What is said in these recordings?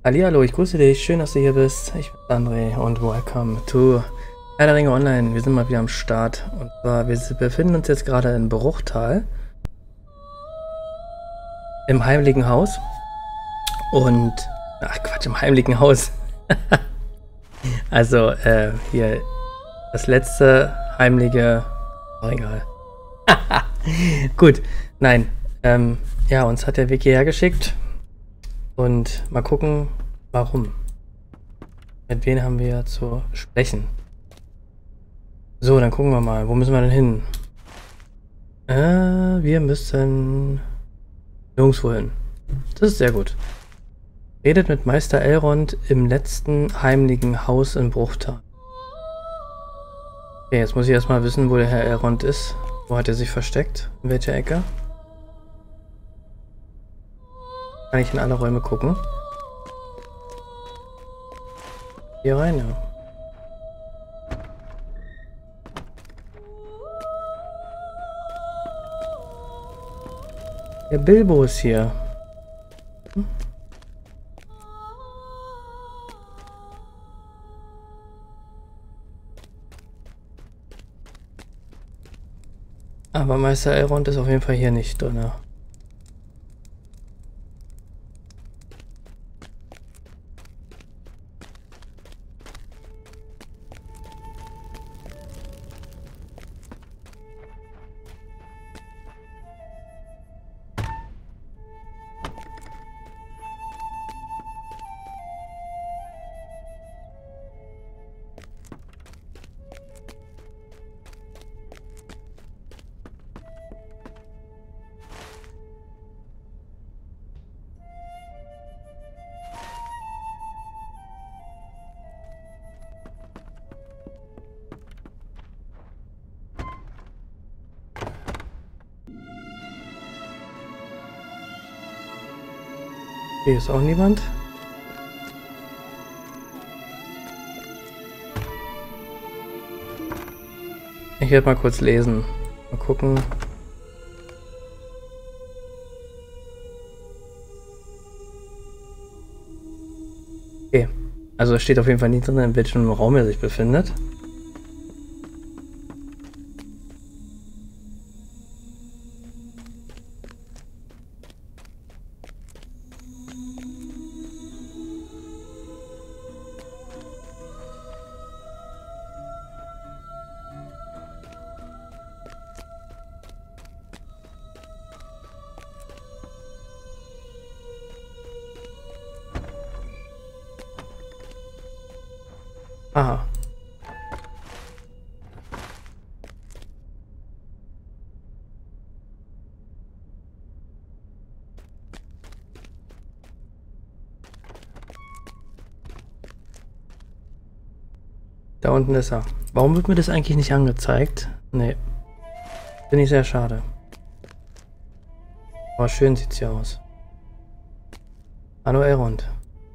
Hallihallo, ich grüße dich. Schön, dass du hier bist. Ich bin André und welcome to Herr der Ringe Online. Wir sind mal wieder am Start. Und zwar, wir befinden uns jetzt gerade in Bruchtal. Im Heimlichen Haus. Und, ach Quatsch, im Heimlichen Haus. Also, hier, das letzte heimliche, oh, egal. Gut, nein, ja, uns hat der Wiki hergeschickt. Und mal gucken, warum. Mit wem haben wir zu sprechen? So, dann gucken wir mal. Wo müssen wir denn hin? Wir müssen nirgendwo hin. Das ist sehr gut. Redet mit Meister Elrond im letzten heimlichen Haus in Bruchtal. Okay, jetzt muss ich erstmal wissen, wo der Herr Elrond ist. Wo hat er sich versteckt? In welcher Ecke? Kann ich in alle Räume gucken? Hier rein, ja. Der Bilbo ist hier. Aber Meister Elrond ist auf jeden Fall hier nicht drin. Hier ist auch niemand. Ich werde mal kurz lesen. Mal gucken. Okay. Also es steht auf jeden Fall nicht drin, in welchem Raum er sich befindet. Aha. Da unten ist er. Warum wird mir das eigentlich nicht angezeigt? Nee. Finde ich sehr schade. Aber schön sieht's hier aus. Hallo Elrond.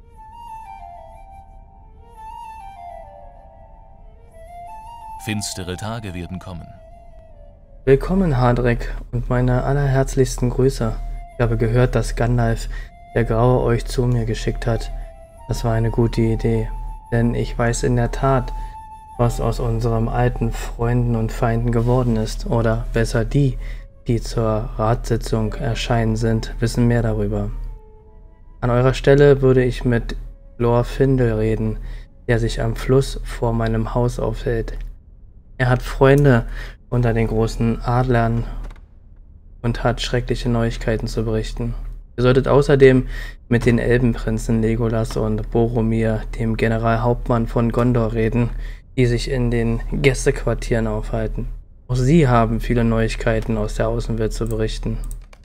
Finstere Tage werden kommen. Willkommen, Hardreck, und meine allerherzlichsten Grüße. Ich habe gehört, dass Gandalf der Graue euch zu mir geschickt hat. Das war eine gute Idee, denn ich weiß in der Tat, was aus unseren alten Freunden und Feinden geworden ist. Oder besser die zur Ratssitzung erscheinen sind, wissen mehr darüber. An eurer Stelle würde ich mit Glorfindel reden, der sich am Fluss vor meinem Haus aufhält. Er hat Freunde unter den großen Adlern und hat schreckliche Neuigkeiten zu berichten. Ihr solltet außerdem mit den Elbenprinzen Legolas und Boromir, dem Generalhauptmann von Gondor, reden, die sich in den Gästequartieren aufhalten. Auch sie haben viele Neuigkeiten aus der Außenwelt zu berichten.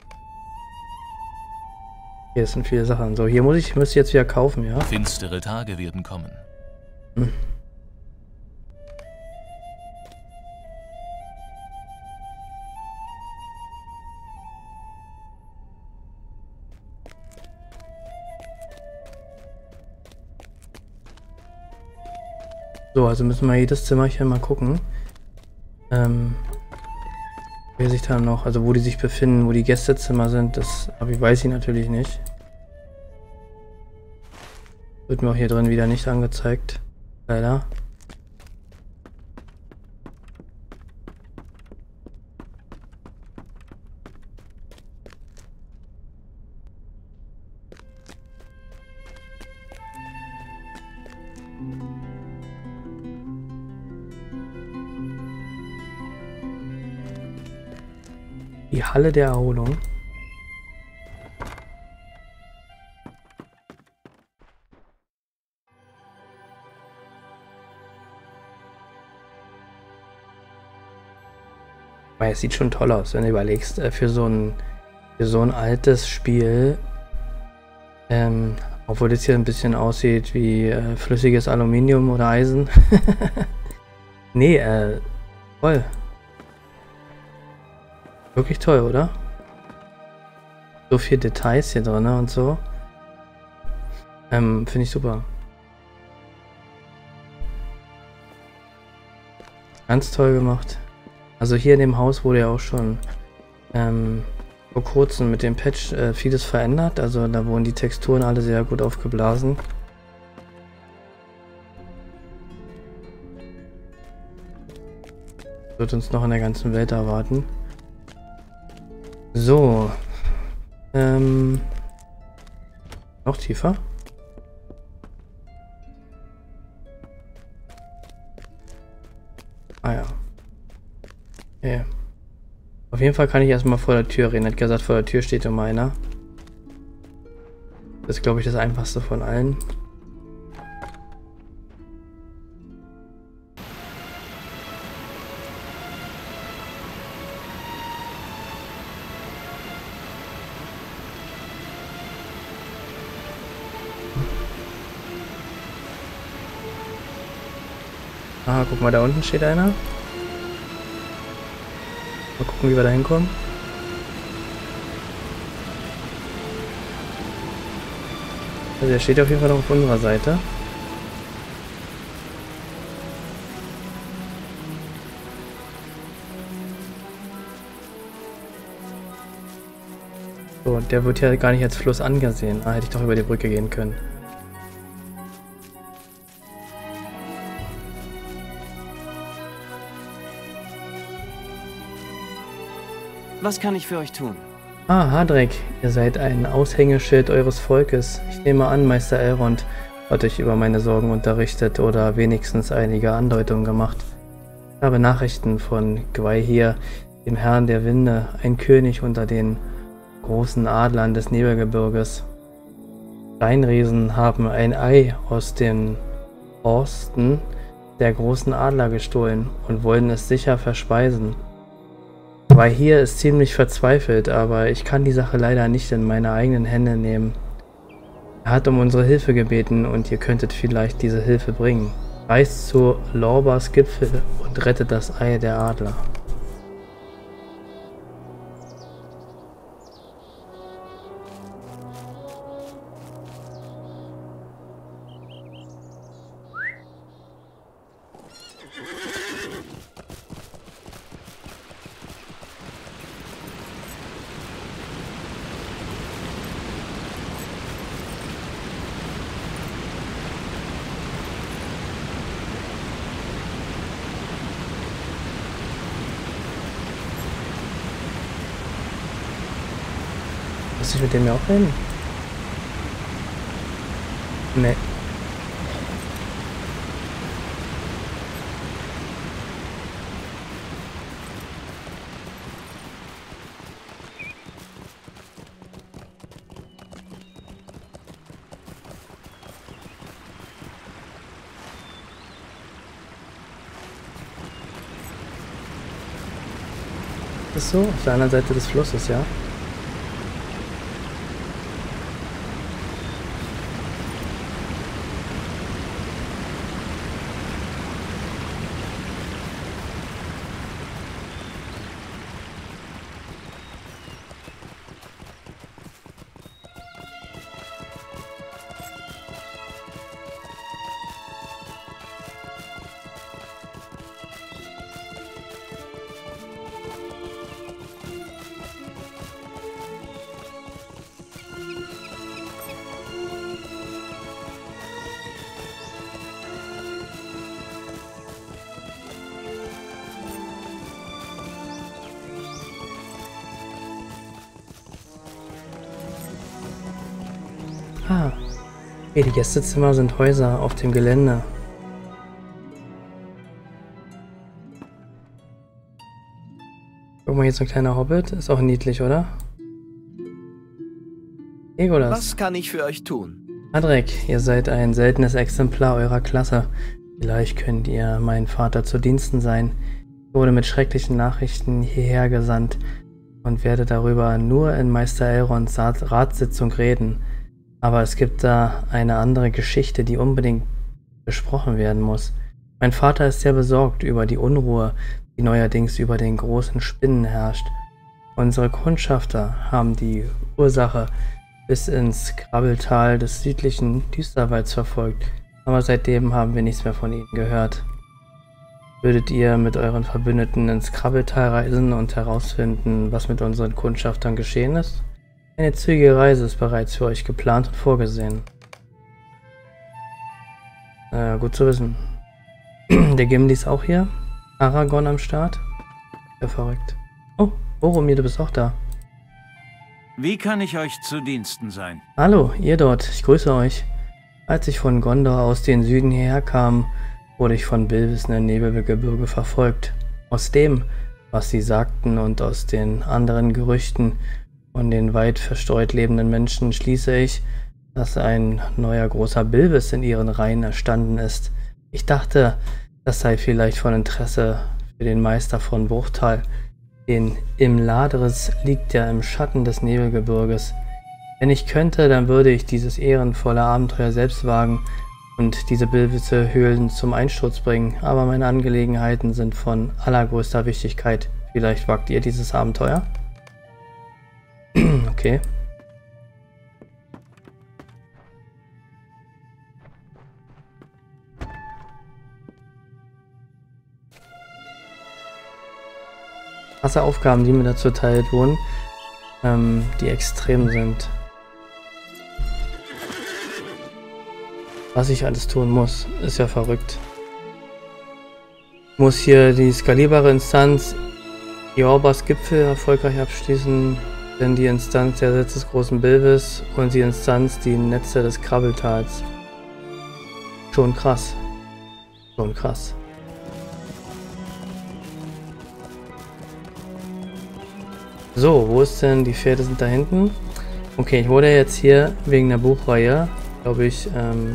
Hier sind viele Sachen. So, hier müsste ich jetzt wieder kaufen, ja? Finstere Tage werden kommen. Hm. So, also müssen wir jedes Zimmerchen mal gucken. Wer sich da noch, also wo die sich befinden, wo die Gästezimmer sind, das weiß ich natürlich nicht. Wird mir auch hier drin wieder nicht angezeigt. Leider. Die Halle der Erholung. Weil es sieht schon toll aus, wenn du überlegst, für so ein altes Spiel, obwohl das hier ein bisschen aussieht wie flüssiges Aluminium oder Eisen. Nee, toll. Wirklich toll, oder? So viel Details hier drin und so. Finde ich super. Ganz toll gemacht. Also hier in dem Haus wurde ja auch schon vor kurzem mit dem Patch vieles verändert. Also da wurden die Texturen alle sehr gut aufgeblasen. Wird uns noch in der ganzen Welt erwarten. So. Noch tiefer. Ah ja. Okay. Auf jeden Fall kann ich erstmal vor der Tür reden. Er hat gesagt, vor der Tür steht immer einer. Das ist, glaube ich, das einfachste von allen. Ah, guck mal, da unten steht einer. Mal gucken, wie wir da hinkommen. Also er steht auf jeden Fall noch auf unserer Seite. So, der wird ja gar nicht als Fluss angesehen. Ah, hätte ich doch über die Brücke gehen können. Was kann ich für euch tun? Ah, Hadrek, ihr seid ein Aushängeschild eures Volkes. Ich nehme an, Meister Elrond hat euch über meine Sorgen unterrichtet oder wenigstens einige Andeutungen gemacht. Ich habe Nachrichten von Gwaihir, dem Herrn der Winde, ein König unter den großen Adlern des Nebelgebirges. Steinriesen haben ein Ei aus den Borsten der großen Adler gestohlen und wollen es sicher verspeisen. Gwaihir ist ziemlich verzweifelt, aber ich kann die Sache leider nicht in meine eigenen Hände nehmen. Er hat um unsere Hilfe gebeten und ihr könntet vielleicht diese Hilfe bringen. Reist zu Lorbas Gipfel und rettet das Ei der Adler. Muss ich mit dem ja auch reden? Nee. Das ist so, auf der anderen Seite des Flusses, ja? Ah. Okay, die Gästezimmer sind Häuser auf dem Gelände. Guck mal, hier so ein kleiner Hobbit. Ist auch niedlich, oder? Legolas. Was kann ich für euch tun? Hadrek, ihr seid ein seltenes Exemplar eurer Klasse. Vielleicht könnt ihr mein Vater zu Diensten sein. Ich wurde mit schrecklichen Nachrichten hierher gesandt und werde darüber nur in Meister Elronds Ratssitzung reden. Aber es gibt da eine andere Geschichte, die unbedingt besprochen werden muss. Mein Vater ist sehr besorgt über die Unruhe, die neuerdings über den großen Spinnen herrscht. Unsere Kundschafter haben die Ursache bis ins Krabbeltal des südlichen Düsterwalds verfolgt, aber seitdem haben wir nichts mehr von ihnen gehört. Würdet ihr mit euren Verbündeten ins Krabbeltal reisen und herausfinden, was mit unseren Kundschaftern geschehen ist? Eine zügige Reise ist bereits für euch geplant und vorgesehen. Gut zu wissen. Der Gimli ist auch hier. Aragorn am Start. Ja, verrückt. Oh, Boromir, du bist auch da. Wie kann ich euch zu Diensten sein? Hallo, ihr dort. Ich grüße euch. Als ich von Gondor aus den Süden hierher kam, wurde ich von Bilvis in der Nebelgebirge verfolgt. Aus dem, was sie sagten und aus den anderen Gerüchten von den weit verstreut lebenden Menschen schließe ich, dass ein neuer großer Bilvis in ihren Reihen erstanden ist. Ich dachte, das sei vielleicht von Interesse für den Meister von Bruchtal, denn Imladris liegt ja im Schatten des Nebelgebirges. Wenn ich könnte, dann würde ich dieses ehrenvolle Abenteuer selbst wagen und diese Bilvisse Höhlen zum Einsturz bringen, aber meine Angelegenheiten sind von allergrößter Wichtigkeit. Vielleicht wagt ihr dieses Abenteuer? Okay. Krasse Aufgaben, die mir dazu erteilt wurden, die extrem sind. Was ich alles tun muss, ist ja verrückt. Ich muss hier die skalierbare Instanz Iorbas Gipfel erfolgreich abschließen, denn die Instanz der Sitz des großen Bilvis und die Instanz die Netze des Krabbeltals. Schon krass. Schon krass. So, wo ist denn die Pferde sind da hinten? Okay, ich wurde jetzt hier wegen der Buchreihe, glaube ich,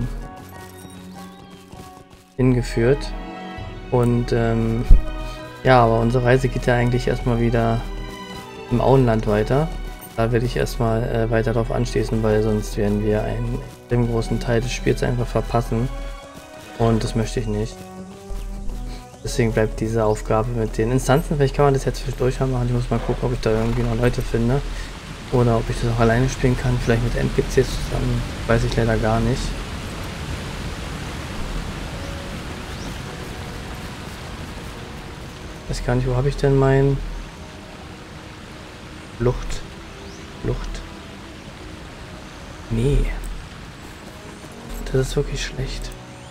hingeführt. Und ja, aber unsere Reise geht ja eigentlich erstmal wieder im Auenland weiter. Da werde ich erstmal weiter darauf anschließen, weil sonst werden wir einen extrem großen Teil des Spiels einfach verpassen. Und das möchte ich nicht. Deswegen bleibt diese Aufgabe mit den Instanzen. Vielleicht kann man das jetzt zwischendurch machen. Ich muss mal gucken, ob ich da irgendwie noch Leute finde. Oder ob ich das auch alleine spielen kann. Vielleicht mit NPCs zusammen. Weiß ich leider gar nicht. Ich weiß gar nicht, wo habe ich denn mein... Flucht. Nee. Das ist wirklich schlecht.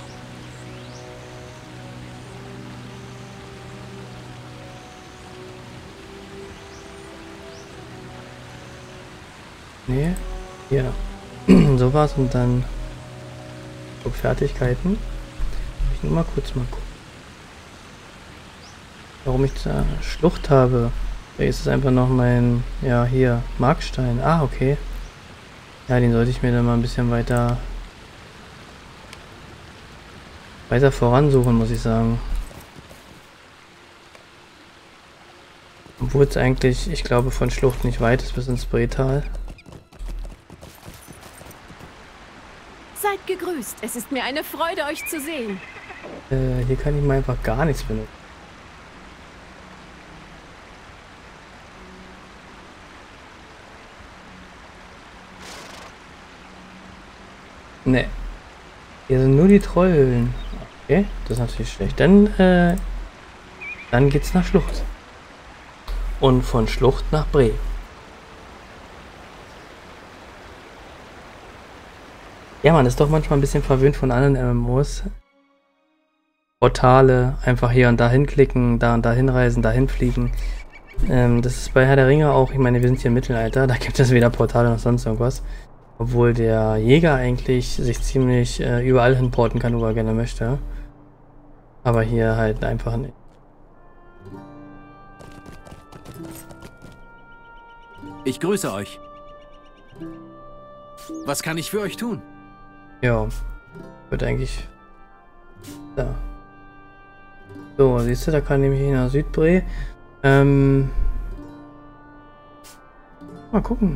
Nee, hier. Sowas und dann Fertigkeiten. Ich nur mal kurz mal gucken. Warum ich da Schlucht habe. Vielleicht ist es einfach noch mein, ja hier, Markstein. Ah, okay. Ja, den sollte ich mir dann mal ein bisschen weiter voransuchen, muss ich sagen. Obwohl es eigentlich, ich glaube, von Schlucht nicht weit ist bis ins Bretal. Seid gegrüßt. Es ist mir eine Freude, euch zu sehen. Hier kann ich mal einfach gar nichts benutzen. Ne. Hier sind nur die Trollhöhlen. Okay, das ist natürlich schlecht. Dann geht's nach Schlucht. Und von Schlucht nach Bre. Ja, man ist doch manchmal ein bisschen verwöhnt von anderen MMOs. Portale, einfach hier und da hinklicken, da und da hinreisen, da hinfliegen. Das ist bei Herr der Ringe auch, ich meine, wir sind hier im Mittelalter, da gibt es weder Portale noch sonst irgendwas. Obwohl der Jäger eigentlich sich ziemlich überall hinporten kann, wo er gerne möchte. Aber hier halt einfach nicht. Ich grüße euch. Was kann ich für euch tun? Ja, wird eigentlich... Da. So, siehst du, da kann nämlich nach Südbre. Mal gucken.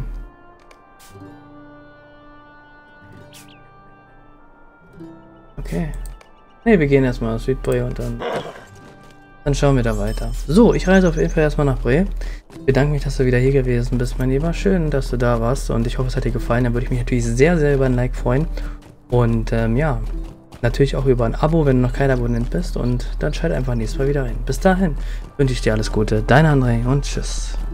Okay. Ne, wir gehen erstmal nach Südbre und dann schauen wir da weiter. So, ich reise auf jeden Fall erstmal nach Bre. Ich bedanke mich, dass du wieder hier gewesen bist, mein Lieber. Schön, dass du da warst und ich hoffe, es hat dir gefallen. Dann würde ich mich natürlich sehr, sehr über ein Like freuen. Und ja, natürlich auch über ein Abo, wenn du noch kein Abonnent bist. Und dann schalte einfach nächstes Mal wieder ein. Bis dahin wünsche ich dir alles Gute. Dein André und tschüss.